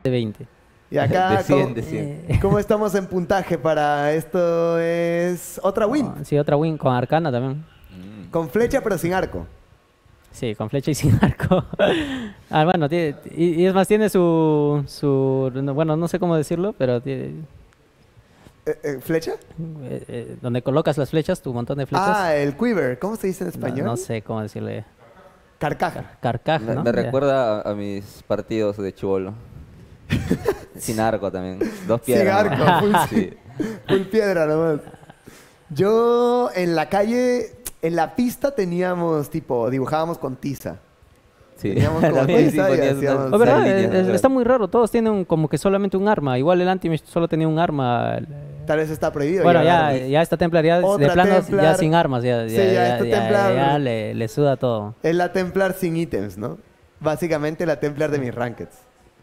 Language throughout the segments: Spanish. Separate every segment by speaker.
Speaker 1: de 20.
Speaker 2: Y acá,
Speaker 3: De 100, de 100.
Speaker 2: ¿cómo estamos en puntaje para esto? Es otra win.
Speaker 1: Sí, otra win con arcana también.
Speaker 2: Con flecha pero sin arco.
Speaker 1: Sí, con flecha y sin arco. Bueno, y es más, tiene bueno, no sé cómo decirlo, pero
Speaker 2: ¿Flecha?
Speaker 1: donde colocas las flechas, tu montón de flechas.
Speaker 2: Ah, el quiver. ¿Cómo se dice en
Speaker 1: no,
Speaker 2: español?
Speaker 1: no sé cómo decirle.
Speaker 2: Carcaja.
Speaker 1: Carcaja,
Speaker 3: Me
Speaker 1: ¿no? Ya.
Speaker 3: recuerda a mis partidos de chibolo. Sin arco también. 2
Speaker 2: Sin
Speaker 3: piedras.
Speaker 2: arco,
Speaker 3: nomás.
Speaker 2: full,
Speaker 3: Sí.
Speaker 2: full piedra nomás. Yo en la calle, en la pista teníamos dibujábamos con tiza.
Speaker 3: Sí.
Speaker 2: Teníamos como
Speaker 3: También
Speaker 2: tiza y
Speaker 3: ponías
Speaker 2: hacíamos-
Speaker 1: Oh, ¿verdad?
Speaker 3: líneas, claro.
Speaker 1: Está muy raro, todos tienen como que solamente un arma. Igual el anti solo tenía un arma.
Speaker 2: Tal vez está prohibido.
Speaker 1: Bueno,
Speaker 2: ya,
Speaker 1: ya esta Templar ya de
Speaker 2: Otra
Speaker 1: plano
Speaker 2: Templar.
Speaker 1: ya sin armas, ya,
Speaker 2: Sí, ya esta Templar-
Speaker 1: ya le suda todo.
Speaker 2: Es la Templar sin ítems, ¿no? Básicamente la Templar de mis rankeds.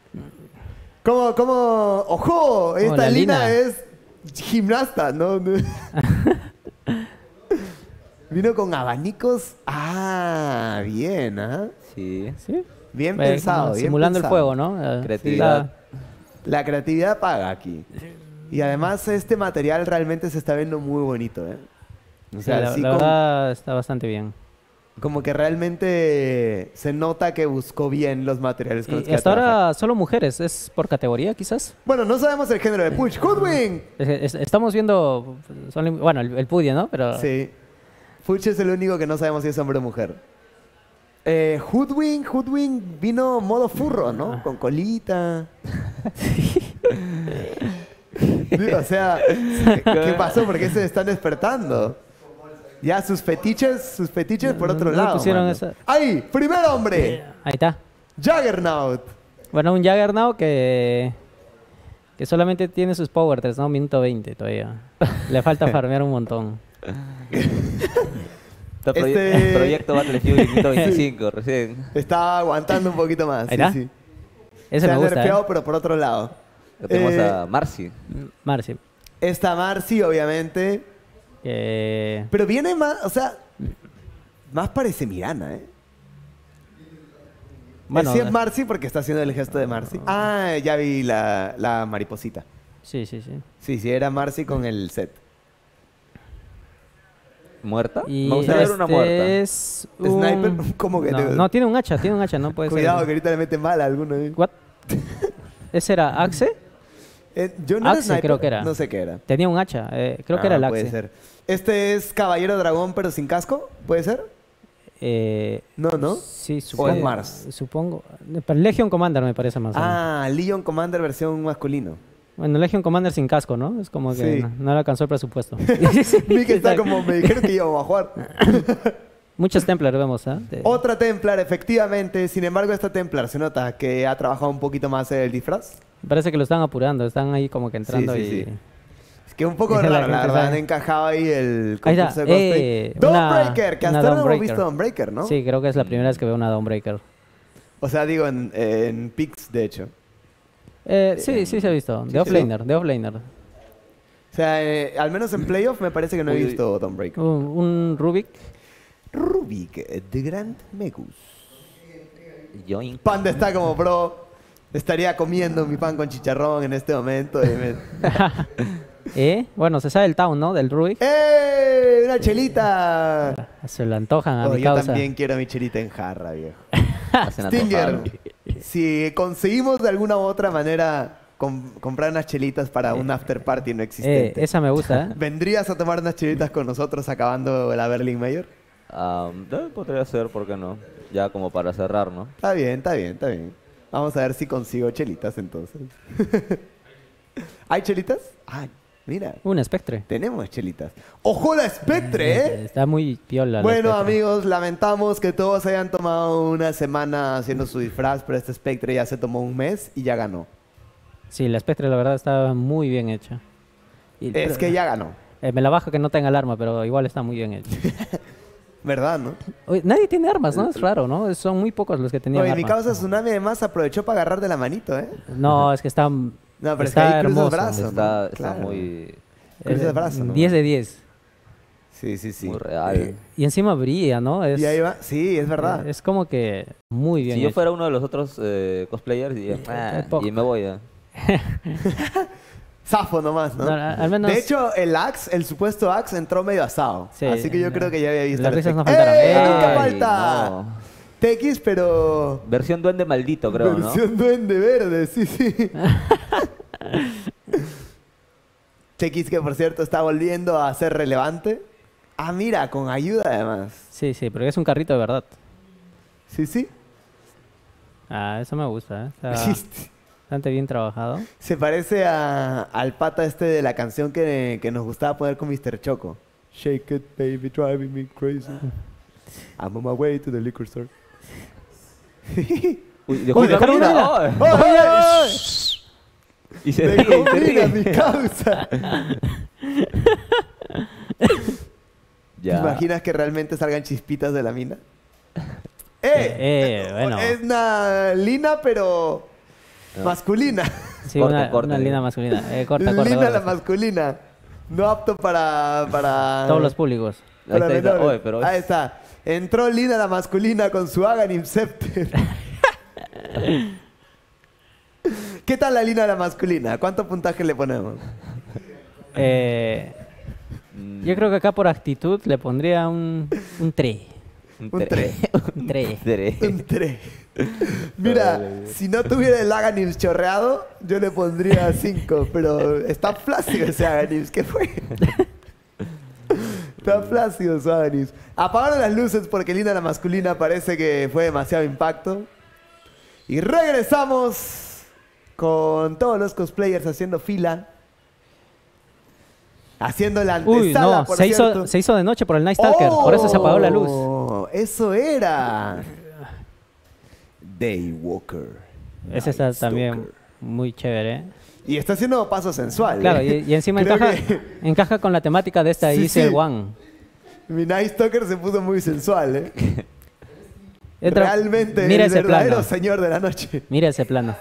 Speaker 2: ¿Cómo? ¡Ojo! Esta
Speaker 1: la
Speaker 2: Lina
Speaker 1: Lina.
Speaker 2: es gimnasta, ¿no? Vino con abanicos. Ah, bien, ¿ah?
Speaker 3: Sí.
Speaker 1: ¿Sí?
Speaker 2: Bien
Speaker 1: Como
Speaker 2: pensado, bien
Speaker 1: simulando
Speaker 2: pensado.
Speaker 1: el fuego, ¿no?
Speaker 3: Creatividad.
Speaker 2: La creatividad paga aquí. Y además este material realmente se está viendo muy bonito, ¿eh? O sea,
Speaker 1: la
Speaker 2: sí
Speaker 1: verdad está bastante bien.
Speaker 2: como que realmente se nota que buscó bien los materiales con los
Speaker 1: Y
Speaker 2: que
Speaker 1: hasta
Speaker 2: trabaja.
Speaker 1: ahora solo mujeres, ¿es por categoría quizás?
Speaker 2: Bueno, no sabemos el género de Push. Hoodwink.
Speaker 1: Estamos viendo, bueno, el Pudie, ¿no? Pero
Speaker 2: Sí. Push es el único que no sabemos si es hombre o mujer. Hoodwink vino modo furro, ¿no? Con colita. Digo, o sea, ¿qué pasó? ¿Por qué se están despertando? Ya, sus fetiches por otro
Speaker 1: no
Speaker 2: lado.
Speaker 1: pusieron
Speaker 2: mano.
Speaker 1: esa-
Speaker 2: ¡Ahí! ¡Primer hombre!
Speaker 1: ahí está.
Speaker 2: Juggernaut.
Speaker 1: Bueno, un Juggernaut que solamente tiene sus power 3, ¿no? Minuto 20 todavía. Le falta farmear un montón.
Speaker 3: Proyecto Battlefield 125 recién.
Speaker 2: Está aguantando un poquito más.
Speaker 1: Ahí está.
Speaker 2: Sí.
Speaker 1: Ese
Speaker 2: Se
Speaker 1: me
Speaker 2: ha
Speaker 1: gusta,
Speaker 2: nerfeado, pero por otro lado.
Speaker 3: Lo tenemos
Speaker 2: Eh,
Speaker 3: a Marcy.
Speaker 1: Marcy.
Speaker 2: Esta Marcy, obviamente. Pero viene más, o sea, más parece Mirana, ¿eh?
Speaker 1: Bueno,
Speaker 2: Sí es Marcy porque está haciendo el gesto de Marcy. Ah, ya vi la mariposita.
Speaker 1: sí.
Speaker 2: Sí, era Marcy con el set.
Speaker 3: ¿Muerta?
Speaker 1: Y
Speaker 3: Me gustaría ver una muerta.
Speaker 1: es un...
Speaker 2: Sniper, ¿cómo que te-
Speaker 1: No, tiene un hacha, no puede
Speaker 2: Cuidado que
Speaker 1: ser.
Speaker 2: ahorita le meten mal a alguno. ¿eh?
Speaker 1: What? ¿Ese era Axe?
Speaker 2: Yo no era
Speaker 1: Axe
Speaker 2: sniper,
Speaker 1: creo que era.
Speaker 2: No sé qué era.
Speaker 1: Tenía un hacha, creo que era el
Speaker 2: Puede
Speaker 1: Axe.
Speaker 2: ser. Este es Caballero Dragón pero sin casco, ¿puede ser? No.
Speaker 1: Sí,
Speaker 2: O
Speaker 1: supongo.
Speaker 2: es Mars.
Speaker 1: Supongo. Pero Legion Commander me parece más.
Speaker 2: Legion Commander versión masculino.
Speaker 1: Bueno, Legion Commander sin casco, ¿no? Es como que
Speaker 2: Sí.
Speaker 1: no le alcanzó el presupuesto.
Speaker 2: Vi que está como, me dijeron que íbamos a jugar.
Speaker 1: Muchos Templars vemos, ¿ah?
Speaker 2: Otra Templar, efectivamente. Sin embargo, esta Templar se nota que ha trabajado un poquito más el disfraz.
Speaker 1: Parece que lo están apurando, están ahí como que entrando
Speaker 2: Sí.
Speaker 1: y...
Speaker 2: Es que un poco
Speaker 1: La
Speaker 2: raro,
Speaker 1: gente
Speaker 2: la verdad.
Speaker 1: sabe.
Speaker 2: Han encajado ahí el
Speaker 1: Ahí está,
Speaker 2: concurso de cosplay. Dawnbreaker, que
Speaker 1: una
Speaker 2: hasta ahora no hemos
Speaker 1: Dawnbreaker.
Speaker 2: visto Dawnbreaker, ¿no?
Speaker 1: Sí, creo que es la primera vez que veo una Dawnbreaker.
Speaker 2: O sea, digo en Pix, de hecho.
Speaker 1: Sí se ha visto.
Speaker 2: sí,
Speaker 1: De offlaner.
Speaker 2: O sea, al menos en playoff me parece que no he
Speaker 3: Uy.
Speaker 2: visto Dawnbreaker.
Speaker 1: Un Rubik.
Speaker 2: Rubik, de Grand Megus.
Speaker 3: Yoink.
Speaker 2: Panda está como, bro, estaría comiendo mi pan con chicharrón en este momento.
Speaker 1: Bueno, se sabe el town, ¿no? Del Rubik.
Speaker 2: ¡Eh! ¡Una chelita!
Speaker 1: Se lo antojan a
Speaker 2: Oh,
Speaker 1: mi
Speaker 2: yo
Speaker 1: causa.
Speaker 2: también quiero mi chelita en jarra, viejo.
Speaker 3: Hacen
Speaker 2: Stinger,
Speaker 3: antojado.
Speaker 2: si conseguimos de alguna u otra manera comprar unas chelitas para un after party no existente,
Speaker 1: Esa me gusta, ¿eh?
Speaker 2: ¿vendrías a tomar unas chelitas con nosotros acabando la Berlin Mayor?
Speaker 3: Podría ser, ¿por qué no? Ya como para cerrar, ¿no?
Speaker 2: Está bien. Vamos a ver si consigo chelitas entonces. ¿Hay chelitas? Ah, mira,
Speaker 1: Un Spectre.
Speaker 2: tenemos chelitas. ¡Ojo la Spectre, eh!
Speaker 1: Está muy piola. la
Speaker 2: Bueno,
Speaker 1: Spectre.
Speaker 2: amigos, lamentamos que todos hayan tomado una semana haciendo su disfraz, pero este Spectre ya se tomó un mes y ya ganó.
Speaker 1: Sí, la Spectre la verdad está muy bien hecha.
Speaker 2: Es que ya ganó,
Speaker 1: Me la bajo que no tenga alarma, pero igual está muy bien hecha.
Speaker 2: ¿verdad, no?
Speaker 1: Oye, nadie tiene armas, ¿no? Es raro, ¿no? Son muy pocos los que tenían
Speaker 2: Oye, mi
Speaker 1: armas.
Speaker 2: causa Tsunami además aprovechó para agarrar de la manito, ¿eh?
Speaker 1: No, es que está...
Speaker 2: No, pero es que
Speaker 1: está
Speaker 2: ahí cruza el
Speaker 1: hermoso.
Speaker 2: brazo. ¿no?
Speaker 3: Está
Speaker 2: Claro.
Speaker 3: muy...
Speaker 2: Cruza el brazo, ¿no?
Speaker 1: 10 de 10.
Speaker 2: Sí, sí, sí.
Speaker 3: Muy real.
Speaker 1: Y encima brilla, ¿no?
Speaker 2: Y ahí va. Sí, es verdad.
Speaker 1: Es como que muy bien
Speaker 3: Si yo
Speaker 1: hecho.
Speaker 3: fuera uno de los otros cosplayers, diría, "Ah",
Speaker 1: poco.
Speaker 3: y me voy.
Speaker 2: Zafo nomás, ¿no?
Speaker 1: No, al menos...
Speaker 2: De hecho, el supuesto Axe entró medio asado.
Speaker 1: Sí,
Speaker 2: así que yo creo que ya había visto.
Speaker 1: las
Speaker 2: el
Speaker 1: risas no
Speaker 2: efecto.
Speaker 1: faltaron.
Speaker 2: ¡Ey! ¡Nunca
Speaker 3: Ay,
Speaker 2: falta!
Speaker 3: no.
Speaker 2: TX, pero...
Speaker 3: Versión duende maldito, creo, ¿no?
Speaker 2: versión duende verde, sí, sí. TX, que por cierto está volviendo a ser relevante. Ah, mira, con ayuda además.
Speaker 1: Sí, sí, porque es un carrito de verdad.
Speaker 2: Sí, sí.
Speaker 1: Ah, eso me gusta, ¿eh? Está bastante bien trabajado.
Speaker 2: Se parece al pata este de la canción que nos gustaba poner con Mr. Choco. Shake it, baby, driving me crazy. I'm on my way to the liquor store.
Speaker 3: Uy, dejó una
Speaker 1: dejaron
Speaker 3: vida.
Speaker 1: una.
Speaker 3: ¡Ay!
Speaker 2: ¡Oye!
Speaker 3: Y se
Speaker 2: ¡Me
Speaker 3: ríe, y se
Speaker 2: combina
Speaker 3: ríe.
Speaker 2: mi causa! ¿Te
Speaker 3: Ya.
Speaker 2: imaginas que realmente salgan chispitas de la mina?
Speaker 1: Bueno.
Speaker 2: Es una lina, pero masculina.
Speaker 1: Sí,
Speaker 3: Corta, corta,
Speaker 1: una
Speaker 3: digo.
Speaker 1: línea masculina. Corta, corta,
Speaker 2: Lina la
Speaker 1: corta.
Speaker 2: masculina. No apto para
Speaker 1: Todos los públicos.
Speaker 3: Ahí
Speaker 2: para
Speaker 3: está, ahí está.
Speaker 2: menores.
Speaker 3: Oye, pero
Speaker 2: Ahí está. Entró Lina la masculina con su Aghanim Scepter. ¿Qué tal la Lina la masculina? ¿Cuánto puntaje le ponemos?
Speaker 1: Yo creo que acá por actitud le pondría un 3.
Speaker 2: Un 3.
Speaker 1: Un 3.
Speaker 2: Un 3. Mira, si no tuviera el Aghanim chorreado, yo le pondría 5. Pero está flácido ese Aghanim. ¿Qué fue? Está flácido su Aghanim. Apagaron las luces porque Lina la masculina parece que fue demasiado impacto. Y regresamos con todos los cosplayers haciendo fila. Haciendo la
Speaker 1: Uy,
Speaker 2: antesala,
Speaker 1: no,
Speaker 2: por
Speaker 1: se
Speaker 2: cierto.
Speaker 1: hizo de noche por el Night Stalker, por eso se apagó la luz.
Speaker 2: Oh, eso era. Daywalker.
Speaker 1: Ese está
Speaker 2: Night
Speaker 1: también
Speaker 2: Stalker.
Speaker 1: muy chévere.
Speaker 2: Y está haciendo paso sensual.
Speaker 1: Claro,
Speaker 2: ¿eh?
Speaker 1: y encima
Speaker 2: Creo
Speaker 1: encaja,
Speaker 2: que
Speaker 1: encaja con la temática de esta
Speaker 2: Sí,
Speaker 1: Easy
Speaker 2: sí.
Speaker 1: One.
Speaker 2: mi Night Stalker se puso muy sensual, ¿eh?
Speaker 1: Entra-
Speaker 2: Realmente
Speaker 1: mira
Speaker 2: el
Speaker 1: ese
Speaker 2: verdadero
Speaker 1: plano.
Speaker 2: señor de la noche.
Speaker 1: Mira ese plano.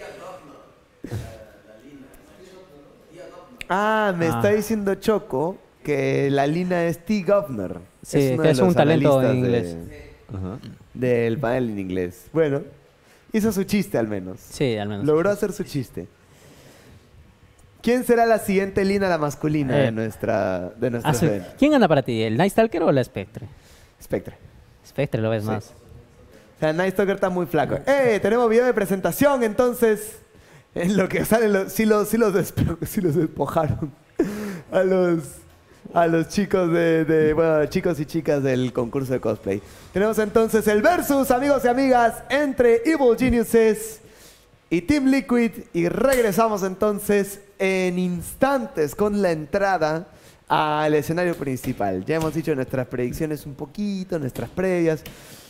Speaker 2: Ah, me
Speaker 1: Ah.
Speaker 2: está diciendo Choco que la Lina es T. Governor.
Speaker 1: Sí,
Speaker 2: uno
Speaker 1: que
Speaker 2: de
Speaker 1: es un
Speaker 2: los
Speaker 1: talento en
Speaker 2: analistas
Speaker 1: inglés.
Speaker 3: Ajá.
Speaker 2: del panel en inglés. Bueno, hizo su chiste al menos.
Speaker 1: Sí, al menos.
Speaker 2: Logró hacer su chiste. ¿Quién será la siguiente Lina la masculina de nuestro evento?
Speaker 1: ¿Quién gana para ti? ¿El Night Stalker o la Spectre?
Speaker 2: Spectre.
Speaker 1: Spectre lo ves
Speaker 2: Sí.
Speaker 1: más.
Speaker 2: O sea, Night Stalker está muy flaco. Tenemos video de presentación, entonces. En lo que salen sí los despojaron a los chicos bueno, chicos y chicas del concurso de cosplay. Tenemos entonces el versus, amigos y amigas, entre Evil Geniuses y Team Liquid. Y regresamos entonces en instantes con la entrada al escenario principal. Ya hemos dicho nuestras predicciones un poquito, nuestras previas.